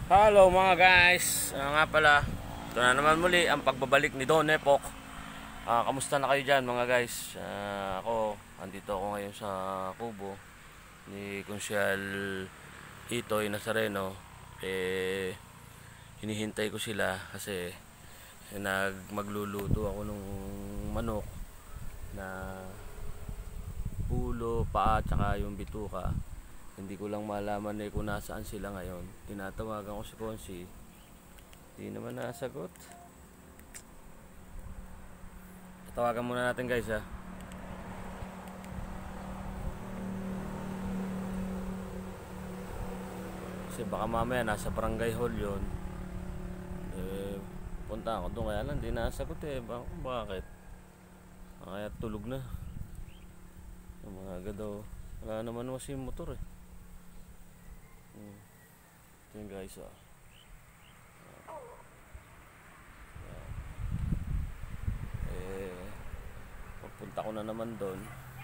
Hello mga guys, nga pala, ito na naman muli ang pagbabalik ni Don Epok. Kamusta na kayo dyan mga guys? Andito ako ngayon sa kubo ni Konsyal Itoy Nazareno. Hinihintay ko sila kasi magluluto ako ng manok na pulo, paa, tsaka yung bituka. Hindi ko lang malaman kung nasaan sila ngayon. Tinatawagan ko si Konsi, hindi naman nasagot. Tawagan muna natin guys ha. Kasi baka mamaya nasa barangay hall yun. Punta ako doon, kaya lang hindi nasagot bakit? Kaya tulog na. Yung mga agad wala naman kasi yung motor Ito yun guys Pagpunta ko na naman doon,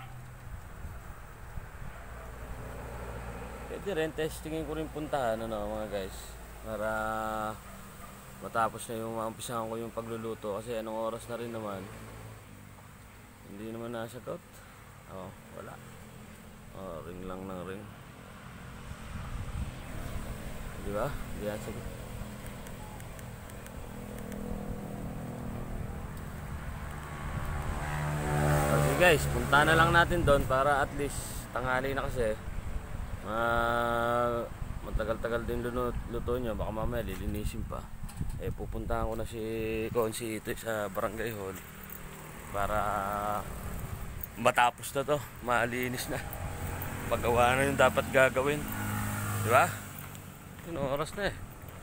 pwede rin testingin ko rin puntahan mga guys, para matapos na yung maumpisahan ko yung pagluluto. Kasi anong oras na rin naman, hindi naman nasagot. Wala. Ring lang ng ring. Di ba? Di yan sagot. Okay guys, punta na lang natin doon para at least tanghali na kasi. Matagal-tagal din luto niya, baka mamaya lilinisin pa. Pupuntahan ko na si Konsi ito sa barangay hall para matapos na to, malinis na, paggawa na yung dapat gagawin, di ba? Yung oras na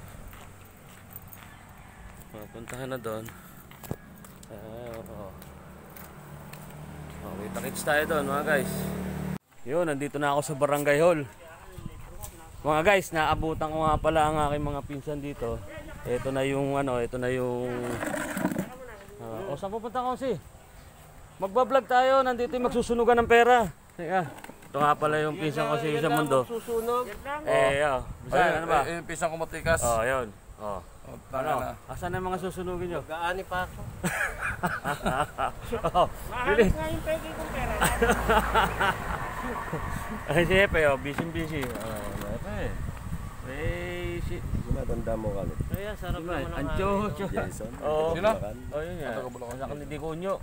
puntahan na doon. Kita-kits tayo doon mga guys. Yun, nandito na ako sa barangay hall mga guys. Naabutan ko nga pala ang aking mga pinsan dito. Ito na yung saan pupunta ko si? Magbablog tayo, nandito yung magsusunugan ng pera. Ito nga pala yung pinsan ko sa mundo. Magsusunog? Ano ba? Yung pinsan ko matikas. Yun. Asan na yung mga susunugin nyo? Gaani pa ako. Bilis. Nga yung pwede kong pera. Ay, siyempre, busy. Matanda mo kami. Kaya sarap naman ang Ancho. Jason. Sino? Yun nga. Sa akin hindi ko unyo.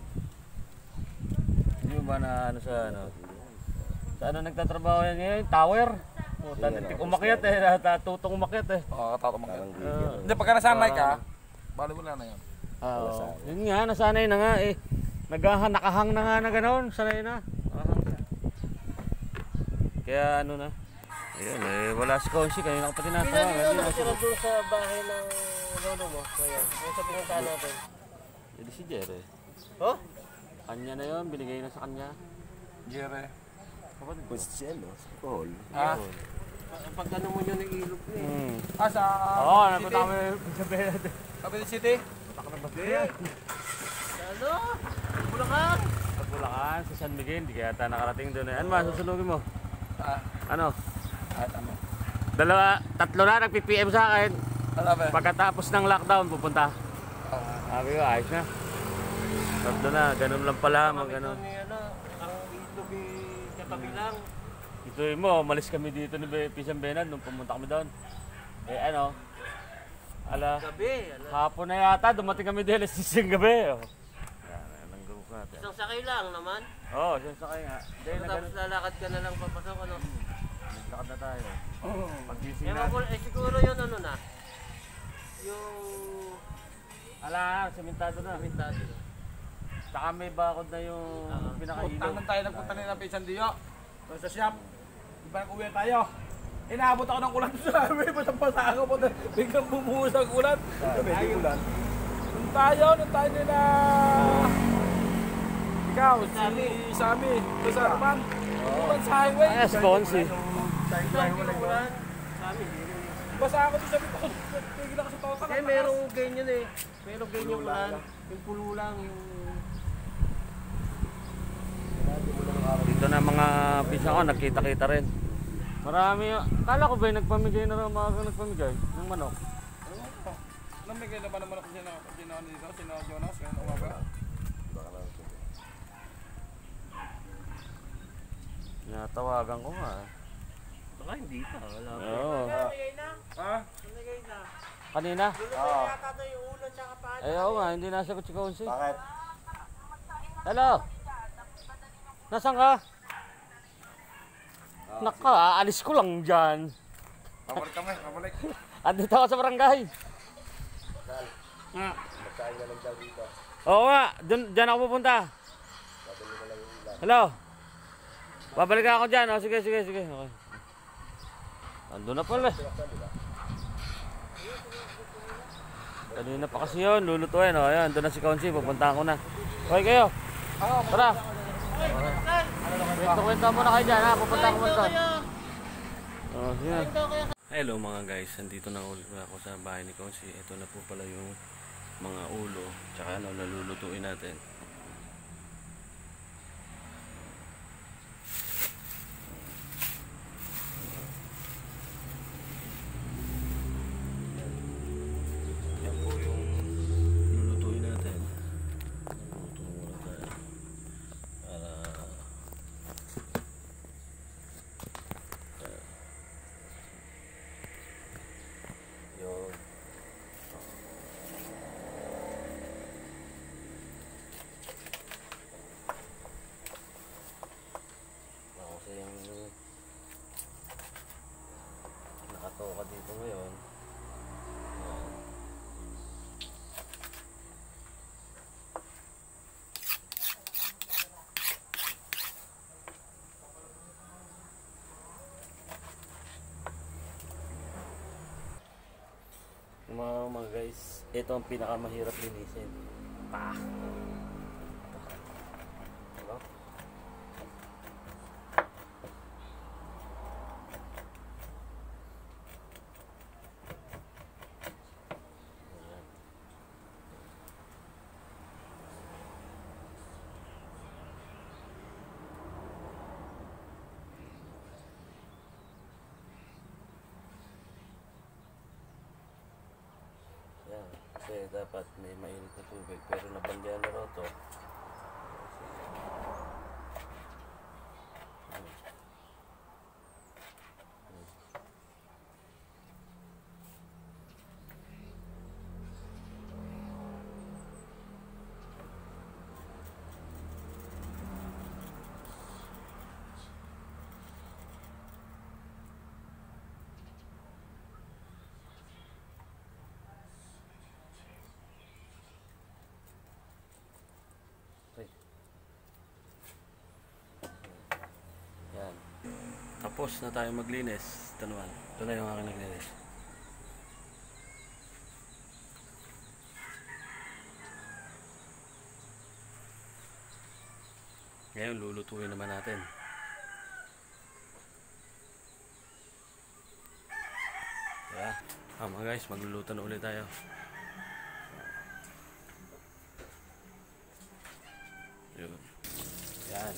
Hindi mo ba na sa Sa nagtatrabaho yan ngayon? Tower? Umakyat tutong umakyat Katato umakyat. Hindi, pagka nasanay ka, bali wala na yun. Yun nga, nasanay na nga nakahang na nga na gano'n, sanay na. Kaya na. Ayun wala si Konsi, kanina ko pa tinatawagan. Hindi nakatira doon sa bahay ng lolo mo. Kaya, yung sa pinuntahan natin. Hindi si Jerry. Kanya na yun, binigay na sa kanya. Jere. Question, no? Paul. Pag ano mo yun, ilog na Sa... napunta kami sa Benad. Cavite City? Punta ka ng Bagay. Ano? Bulacan? Sa Bulacan, sa San Miguel, hindi kaya nakarating doon. Ano ba, susunugin mo? Ano? Tatlo na nagpi-PM sa akin. Pagkatapos ng lockdown, pupunta. Sabi ko, ayos na. Tatlo na, ganun lang pala. Ang ilog katabi lang. Ito mo, malis kami dito ni Pisan Benad nung pumunta kami doon. Gabi. Hapon na yata, dumating kami din alas 6 ng gabi. Yan ang group natin. Isang sakay lang naman. Isang sakay nga. Tapos lalakad ka na lang papasok, Naglakad na tayo. Pag-gising na. Siguro yun na. Yung... Sementado na. Saka may bakod na yung pinakailaw. Tangan tayo nagpunta nila ng Pinsan Dio. Doon sa shop. Diba nag-uwi tayo? Inaabot ako ng ulan sa highway. Patang-pasa ako po. Biglang bumuhos ang ulan. ulan. Nung tayo nila... Ikaw, si Sammy. Doon sa Arman. Ulan sa highway. Sponsi. Ulan. Basa ako doon sa bito. Tigil ako sa tao. Merong ganyan Merong ganyan ulan. Yung pulo lang. Dito na mga pisa ko, nakita-kita rin. Marami. Kala ko ba yung nagpamigay na rin mga nagpamigay ng manok? Namigay na ba naman ako sino dito? Sino Jonas? Kaya umaga? Natawagan ko nga. Baka hindi pa. Wala pa. Oo. Ha? Kanina? Oo. Ay, oo nga, hindi nasagot si Konsi. Bakit? Hello? Nasaan ka? Naka, aalis ko lang dyan. Pabalik kami, pabalik. Andito ako sa barangay. Ha? Magkain na lang daw dito. Oo nga, dyan ako pupunta. Hello? Babalik ako dyan. Oh, sige. Okay. Ando na pala. Kanina pa kasi yun, lulutuin. Oh, ayan, doon na si Konsi, pupuntahan ko na. Okay kayo? Tara. Kwento muna kayo dyan, ha? Pupuntahan ko muna. Oh, sige. Hello mga guys, nandito na ulit ako sa bahay ni Konsi. Ito na po pala yung mga ulo, tsaka ano, nalulutuin natin. Yan po yung lulutuin natin. Luluto muna tayo para yun. Kasi yung nakatoka dito ngayon. Yan. Mga guys, ito ang pinakamahirap linisin. Diba? Ayan. Yan, kasi dapat may mainit na tubig pero nabandihan na raw to. Okay. Yan. Tapos na tayo maglinis. Ito naman. Ito na yung aking naglinis. Ngayon lulutuin naman natin. Diba? Mga guys, magluluto na ulit tayo. Yun. Yan.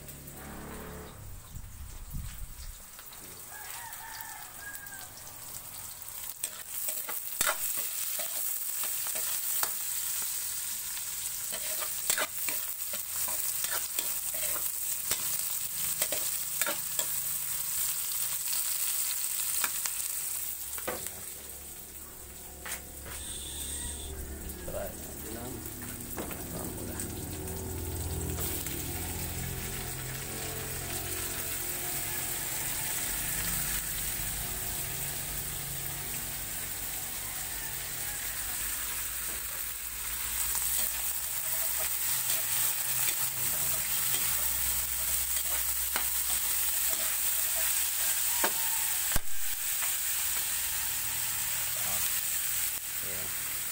Try natin lang. Pamula. Ayan.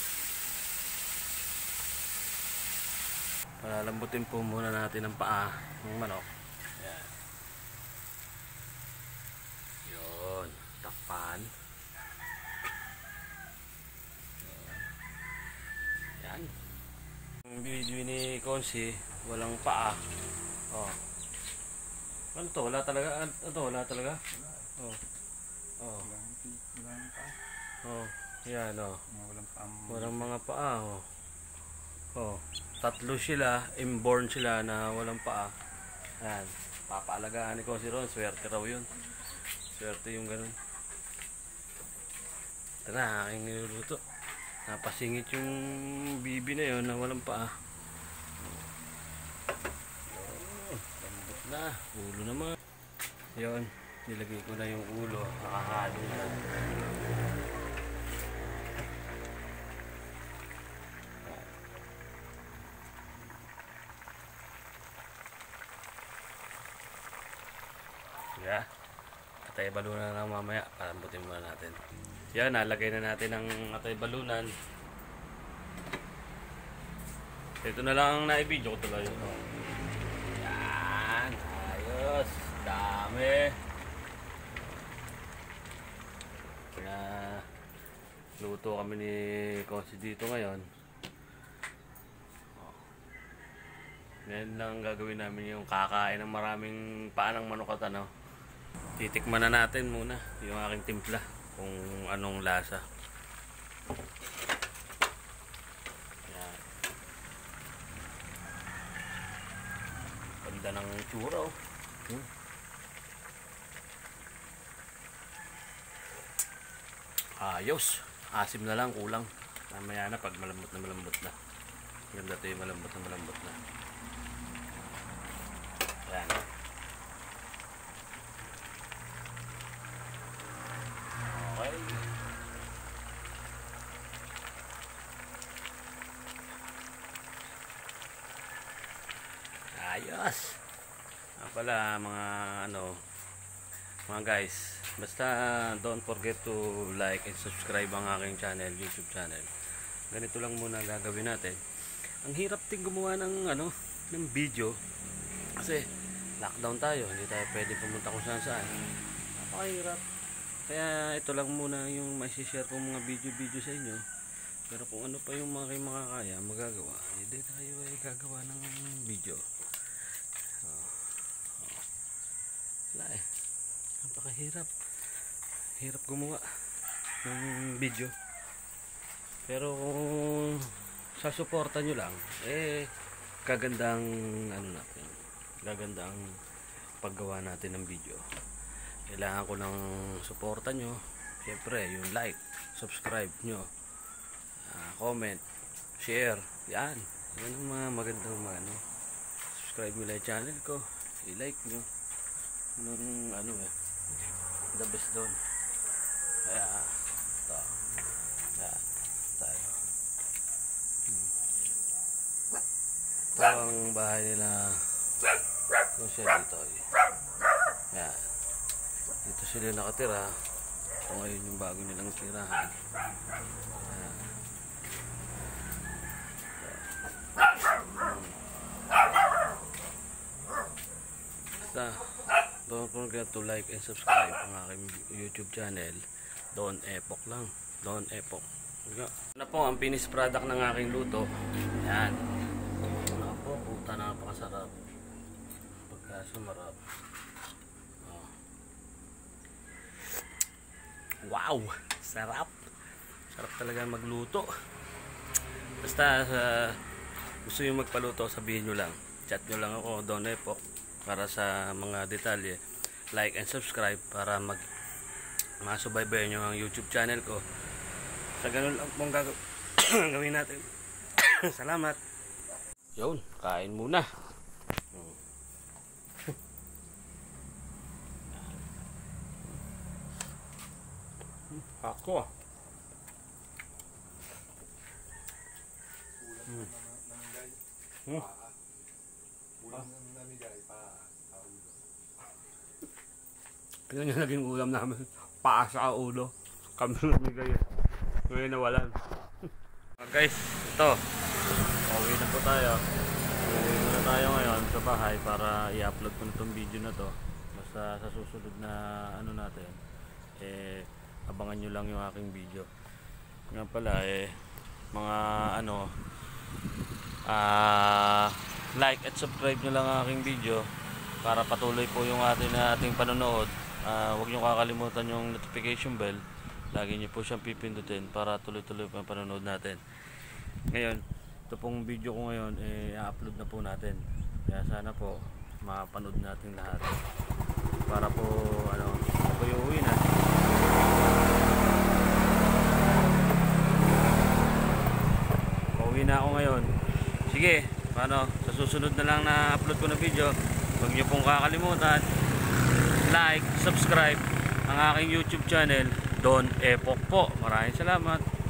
Palalambutin po muna natin ang paa ng manok. Ayan. Yun. Takpan. Ayan. Yung video ni Konsi, walang paa. Oh. Ano to? Wala talaga? Ano to? Wala talaga? Oh. Oh. Oh. Yan oh. Walang mga paa oh. Oh. Tatlo sila, inborn sila na walang paa. Yan. Papaalagaan ni Cozy Ron. Swerte raw yun. Swerte yung ganun. Ito na, aking niluluto. Napasingit yung bibi na yun na walang paa. Lambot na. Ulo naman. Yun. Nilagay ko na yung ulo. Nakahalo na. Yeah. Atay balunan na lang mamaya. Palambutin muna natin. Yan, nalagay na natin ang atay balunan. Ito na lang ang naibidyo ko tuloy. Yan. Ayos. Dami. Kaya luto kami ni Cozy dito ngayon. Ngayon lang gagawin namin yung kakain ng maraming paa ng manok at ano. Titikman na natin muna yung aking timpla kung anong lasa. Yan. Ganda ng tsura oh. Ayos. Asim na lang, kulang. Mamaya na pag malambot na. Ganda ito yung malambot na. Yan. Okay. Ayos. Pala mga guys, basta don't forget to like and subscribe ang aking channel, YouTube channel. Ganito lang muna gagawin natin. Ang hirap din gumawa ng video kasi lockdown tayo, hindi tayo pwede pumunta kung saan. Napakahirap. Kaya ito lang muna yung mai-share kong mga video sa inyo. Pero kung ano pa yung mga makakaya, magagawa, hindi tayo ay gagawa ng video. Wala eh. Napakahirap. Hirap gumawa ng video. Pero kung sasuporta nyo lang, kagandang natin. Gagandang paggawa natin ng video. Kailangan ko ng suporta nyo. Siyempre, yung like, subscribe nyo, comment, share. Yan ang mga magandang subscribe nyo lang yung channel ko. I-like nyo. The best doon. Kaya ito. Yan. Tayo. Ito ang bahay nila. Ito siya dito. Yan. Dito sila nakatira. Ito ngayon yung bago nilang tirahan. Yan. Basta don't forget to like and subscribe ang aking YouTube channel. Don Epok lang. Don Epok. Ano po ang finished product ng aking luto. Yan. Ano po, puta, napakasarap. Pagkasumarap. Oh. Wow! Sarap! Sarap talaga magluto. Basta gusto nyo magpaluto, sabihin nyo lang. Chat nyo lang ako, Don Epok, para sa mga detalye. Like and subscribe para masubaybayan nyo ang YouTube channel ko. Sa ganun lang pong gawin natin. Salamat. Yun, kain muna. Ako. Yan yung naging ulam namin. Paa sa ulo. Kami namigay. Ngayon nawalan. Guys, ito. Pauwi na po tayo. Pauwi na tayo ngayon sa bahay para i-upload ko na itong video na to. Basta sa susunod na natin, abangan nyo lang yung aking video. Nga pala, mga like at subscribe nyo lang ang aking video para patuloy po yung ating panonood Huwag nyo kakalimutan yung notification bell. Lagi nyo po siyang pipindutin para tuloy-tuloy pa ang panonood natin. Ngayon, ito pong video ko ngayon i-upload na po natin. Kaya sana po mapanood natin lahat. Para po ako uuwi na. Pauwi na ako ngayon. Sige, sa susunod na lang na upload ko na video, huwag nyo pong kakalimutan like, subscribe ang aking YouTube channel, Don Epok po. Maraming salamat.